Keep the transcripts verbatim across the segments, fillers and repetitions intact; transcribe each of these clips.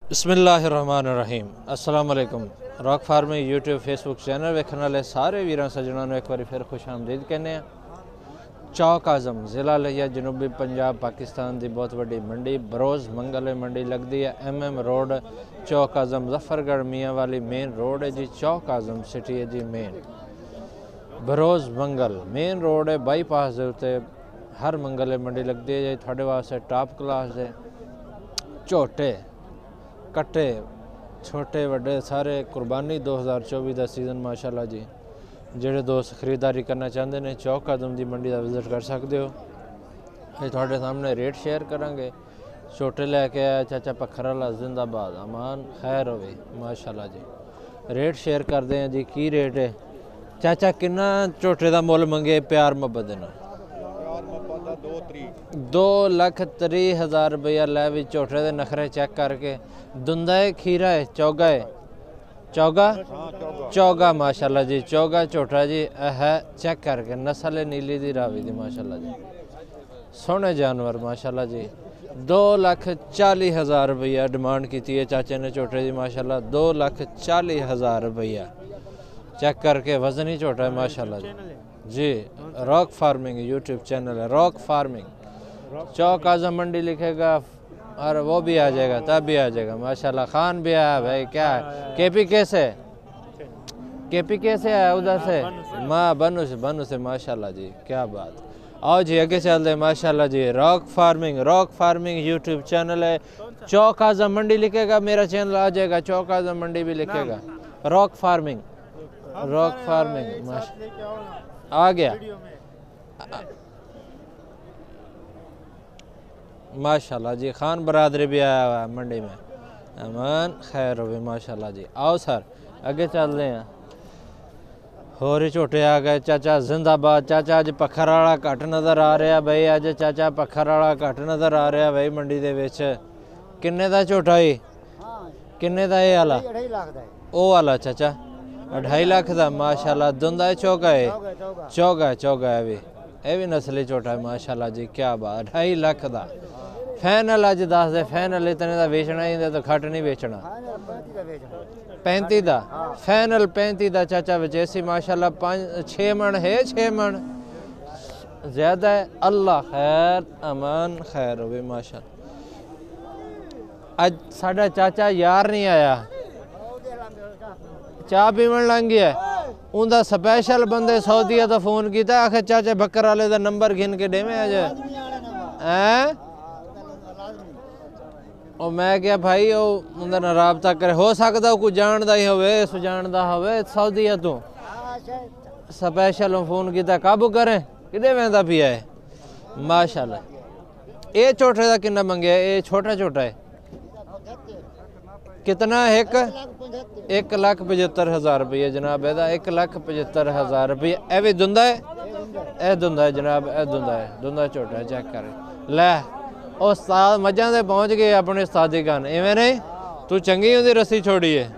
बिस्मिल्लाहिर्रहमानिर्रहीम। अस्सलाम वालेकुम। Rock Farming YouTube Facebook channel वेखने वाले सारे वीरां सज्जनों एक बार फिर खुश आमदीद कहने। चौक आज़म ज़िला लिया जनूबी पंजाब पाकिस्तान की बहुत बड़ी मंडी बरोज़ मंगल मंडी लगती है। M M road Chowk Azam Muzaffargarh मियाँ वाली मेन रोड है जी। चौक आज़म सिटी है जी मेन बरोज़ मंगल मेन रोड है। बाईपास के उत्ते हर मंगल मंडी लगती है जी। थोड़े वास्ते टॉप क्लास है झोटे कट्टे छोटे वड्डे सारे कुर्बानी दो हज़ार चौबी का सीजन माशाल्लाह जी। जेडे दोस्त खरीदारी करना चाहते हैं चौक आज़म की मंडी का विजिट कर सकते हो। ये थोड़े सामने रेट शेयर करांगे। छोटे लैके आया चाचा पखर वाला जिंदाबाद अमान खैर होवे माशाल्लाह जी। रेट शेयर करते हैं जी। की रेट है चाचा किन्ना झोटे का मुल मंगे प्यार मुहब्बत देना? दो लख त्री हज़ार रुपया लै भी झोटे के नखरे चेक करके दुंदा है खीरा है चौगा है चौगा चौगा माशाल्लाह जी। चौगा झोटा जी है चेक करके नस्ल नीली दी रावी दी माशाल्लाह जी। सोहने जानवर माशाल्लाह जी। दो लख चाली हज़ार रुपया डिमांड की है चाचे ने झोटे की माशाल्लाह। दो लख चाली हज़ार रुपया चेक करके वजन ही झोटा है माशाल्लाह जी। जी रॉक फार्मिंग यूट्यूब चैनल है रॉक फार्मिंग। चौक आज़म मंडी लिखेगा और वो भी आ जाएगा तब भी आ जाएगा माशाल्लाह। खान भी आया भाई क्या है केपी कैसे केपी कैसे आया उधर से माँ बनू से बनू से माशाल्लाह जी क्या बात। आओ जी आगे चलते हैं माशाल्लाह जी। Rock Farming Rock Farming YouTube channel है। चौक आज़म मंडी लिखेगा मेरा चैनल आ जाएगा। चौक आज़म मंडी भी लिखेगा रॉक फार्मिंग रॉक फार्मिंग माशा आ गया माशाल्लाह जी। खान बरादरी भी आया हुआ है मंडी में अमान खैर हो माशाल्लाह जी। आओ सर आगे चलते हैं। होर ही झोटे आ गए चाचा जिंदाबाद। चाचा अज पखर वाला घट नज़र आ रहा भाई। अज चाचा पखर वाला घट नज़र आ रहा भाई मंडी दे विच। किन्ने दा झोटा ही किन्ने दा ये वाला ओ वाला चाचा अढ़ाई लाख का माशाल्लाह। दुंदा है चौगा है चौगा चौगा है भी ये भी नस्ली झोटा है माशाल्लाह जी क्या बात। अढ़ाई लाख का फैनल अज दस दे फैनल इतने का बेचना ही तो खट नहीं बेचना। पैंती का फैनल पैंती का चाचा वजैसी माशाल्लाह। पाँच छे मन है छे मन ज्यादा है अल्लाह खैर अमान खैर हो माशाल्लाह। अज साडा चाचा यार नहीं आया चाह पीवन लंघ गया। उनका स्पैशल बंदे सऊदीया तो फोन किया आखिर चाचे बकर वाले का नंबर गिन के देवे अज हैं। और मैं क्या भाई उनका ना राबता करे हो सकता कोई जानता ही होवे सुजानदा होवे सऊदीया तो स्पैशल फोन किया काबू करें किदे वेंदा पिया है माशाल्लाह। ये छोटे का किन्ना मंगया? ये छोटा छोटा है कितना? एक एक लाख पचहत्तर हज़ार रुपये जनाब एदा एक लाख पचहत्तर हज़ार रुपये। ए भी दुंदा है ए दुंदा है जनाब ए दुंदा है दुंदा छोटा है चेक कर लै। उस्ताद मझां से पहुँच गए अपने उस्तादी गन इवें नहीं तू चंगी उहदी रस्सी छोड़ी है।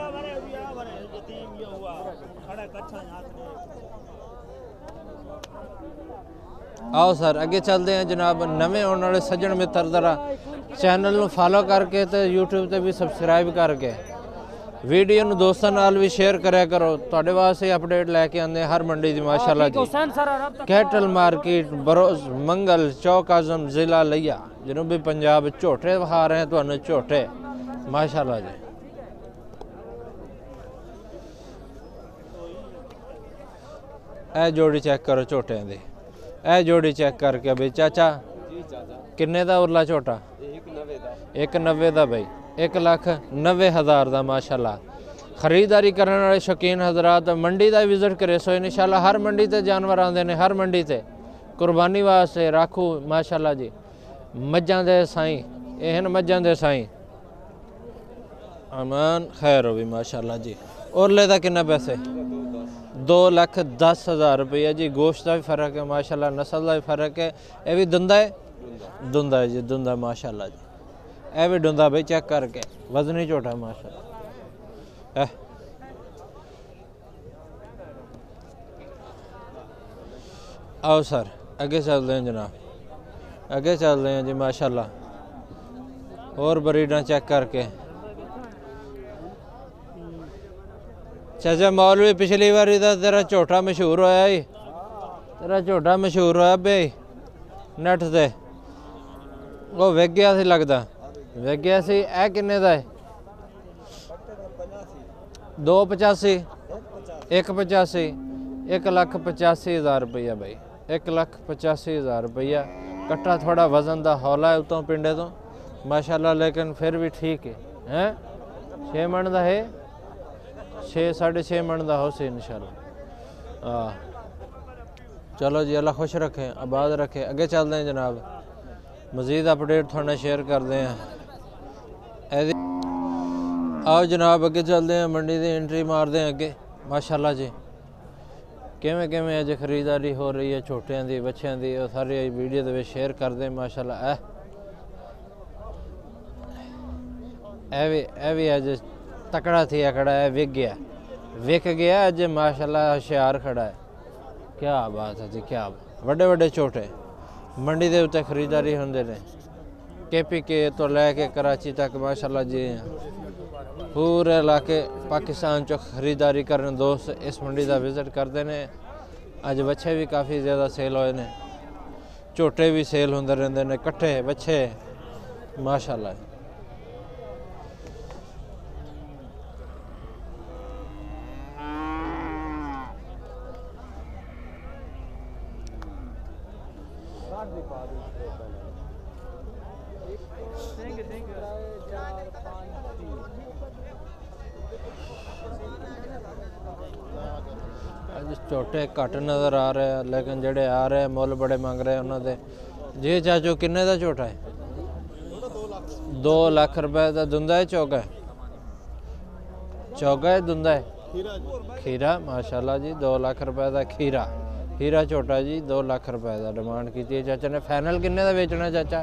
आओ सर अगे चलते हैं जनाब। नवे आने वाले सज्जन मित्र जरा चैनल ਨੂੰ फॉलो करके तो यूट्यूब ਤੇ भी सबसक्राइब करके वीडियो ਨੂੰ ਦੋਸਤਾਂ ਨਾਲ भी शेयर करा करो। ਤੁਹਾਡੇ ਵਾਸਤੇ अपडेट लैके आते हर मंडी की माशाल्लाह जी। कैटल मार्केट बरोज़ मंगल चौक आज़म ज़िला लिया जनूबी पंजाब। झोटे विखा रहे हैं ਤੁਹਾਨੂੰ झोटे माशाल्लाह जी। ए जोड़ी चेक करो झोटिਆਂ ਦੀ ए जोड़ी चेक करके बी चाचा किन्ने का उरला झोटा? एक नब्बे का भाई एक लाख नब्बे हज़ार का माशाल्लाह। खरीदारी करने वाले शौकीन हजरात मंडी का विजिट करे सो इंशाल्लाह। हर मंडी ते जानवर आते हैं हर मंडी ते कुर्बानी वास्ते राखू माशाल्लाह जी। मझां दे साईं एहन मझां दे साईं अमान खैर हो भी माशाल्लाह जी। उरले का किन्ना पैसे? दो लख दस हज़ार रुपया जी। गोश्त का भी फर्क है माशाल्लाह नस्ल का भी फर्क है। यह भी दुंदा है दुंदा है जी दुंदा माशाल्लाह जी। यह भी दुंदा भाई चेक करके वजन ही झोटा माशाल्लाह। आओ सर अगे चलते हैं जनाब अगे चलते हैं जी माशाल्लाह। और ब्रीडां चेक करके चाचा मौलवी पिछली बारी दा तेरा झोटा मशहूर होया ही, तेरा झोटा मशहूर होया बे नैट से वो विक गया सी लगदा, विक गया सी। ए किन्ने दा है? दो पचासी, एक पचासी, एक लख पचासी हज़ार रुपया भाई, एक लख पचासी हज़ार रुपया। कट्टा थोड़ा वजन दा हौला है उतों पिंडे तो माशाल्लाह, लेकिन फिर भी ठीक है हैं। छे मन दा है, छे साढ़े छे मन दा हो सी इंशाल्लाह। हाँ चलो जी, अल्लाह खुश रखे, आबाद रखे। अगे चलते हैं जनाब, मज़ीद अपडेट थोड़ा शेयर करते हैं। आओ जनाब अगे चलते हैं, मंडी की एंट्री मारते हैं अगे। माशाल्लाह जी किवें किवें अज खरीदारी हो रही है छोटियां दी बच्चियां दी, वो सारी वीडियो दे विच शेयर करते हैं माशाल्लाह। ए ए भी ए भी अज तकड़ा थी खड़ा है, विक गया विक गया अज माशाल्लाह, होशियार खड़ा है। क्या बात है जी, क्या बड़े बड़े झोटे मंडी के उत्ते खरीदारी होंदे ने। के पी के तो लैके कराची तक माशाल्लाह जी पूरे इलाके पाकिस्तान चो खरीदारी करन दोस्त इस मंडी का विजिट करते हैं। अज बच्चे भी काफ़ी ज़्यादा सेल होए ने, झोटे भी सेल होंदे रहंदे ने, कट्ठे बच्चे माशाल्लाह। झोटे घट नज़र आ रहे हैं, लेकिन जेडे आ रहे हैं मुल बड़े मंग रहे हैं उन्होंने। जी चाचो किन्ने का झोटा है? दो लाख रुपए का दुंदा है, चौगा है? चौगा है, दुंदा है? खीरा माशाल्लाह जी, दो लाख रुपए का खीरा खीरा झोटा जी, दो लाख रुपए का डिमांड की है चाचा ने। फैनल किन्ने का बेचना चाचा?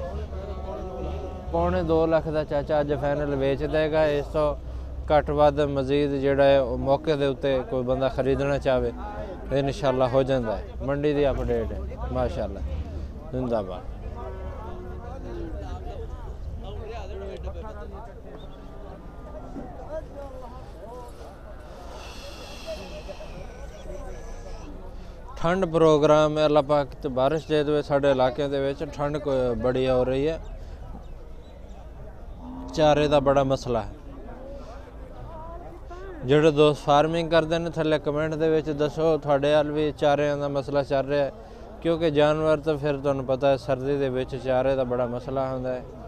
पौने दो लाख का चाचा अज फैनल बेच देगा। इस तो घट वध मजीद जोड़ा है मौके के उत्ते कोई बंदा खरीदना चाहे तो इंशाल्लाह हो जाता है। मंडी की अपडेट है माशाल्लाह, जिंदाबाद। ठंड प्रोग्राम है अल्लाह पाक तो बारिश दे दे। साढ़े इलाके के ठंड बड़ी हो रही है, चारे का बड़ा मसला है। जोड़े दोस्त फार्मिंग करते हैं थले कमेंट के दसो थोड़े हाल भी चारे का मसला चल रहा है, क्योंकि जानवर तो फिर तुहानू पता है सर्दी के चारे का बड़ा मसला होंदा है।